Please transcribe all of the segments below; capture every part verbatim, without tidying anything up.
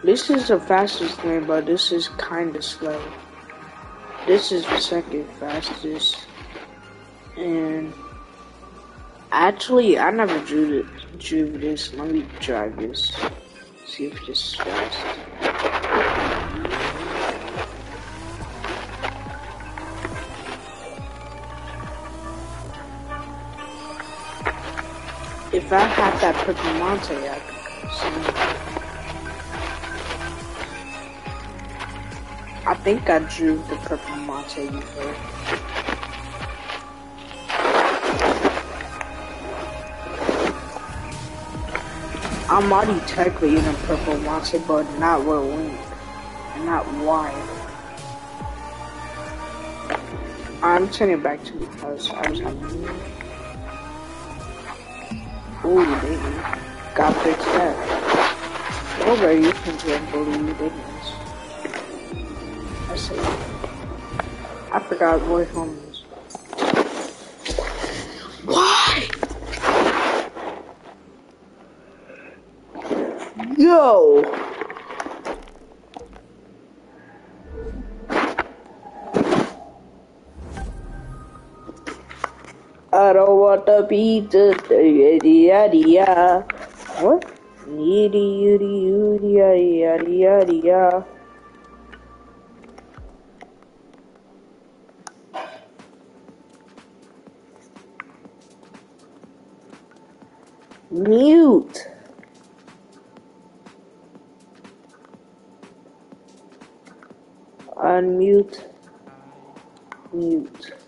This is the fastest lane, but this is kinda slow. This is the second fastest. And actually, I never drew, it, drew this. Let me drive this. See if this is fast. If I had that purple Monte, I could see. I think I drew the purple Monte before. I'm already technically in a purple Monte, but not with wing, and not wide. I'm turning it back to because I was having. Ooh, baby, got fixed that. Over, you can just believe it is. I see. I forgot what home is. Why? Yo! I don't want to be the yada yada. What? Yiddy yiddy yiddy yada yada yada. Mute. Unmute. Mute.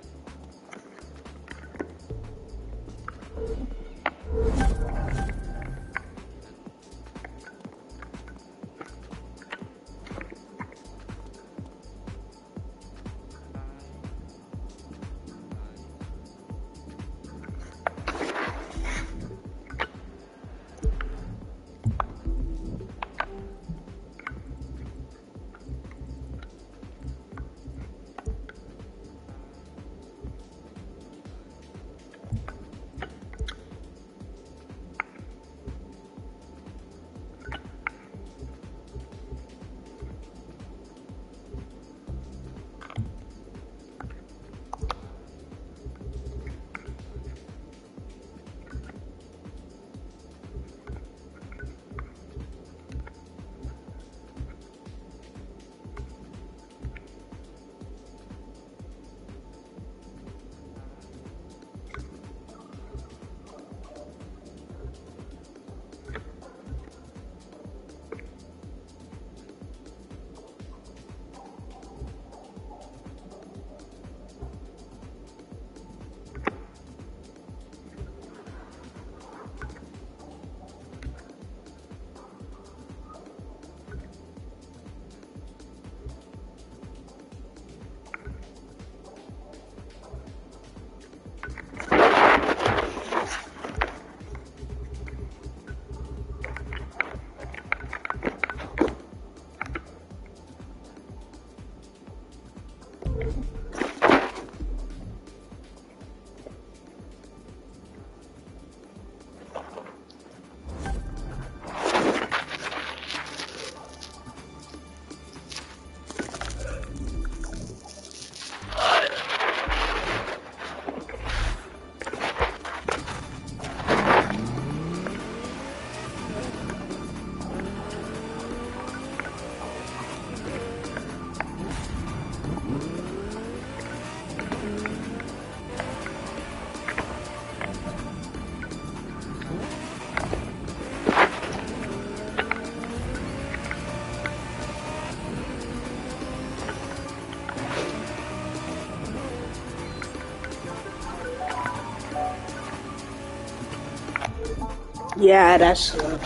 Yeah, that's slow.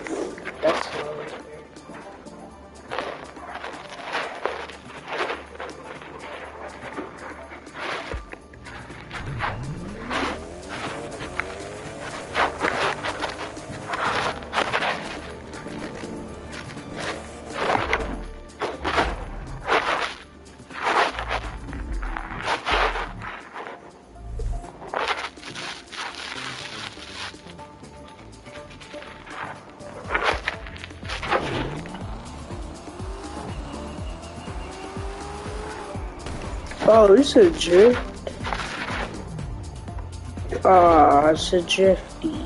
That's slow. Oh, it's a drift. Ah, it's a drifty.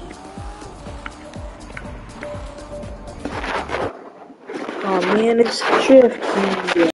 Oh man, it's drifty.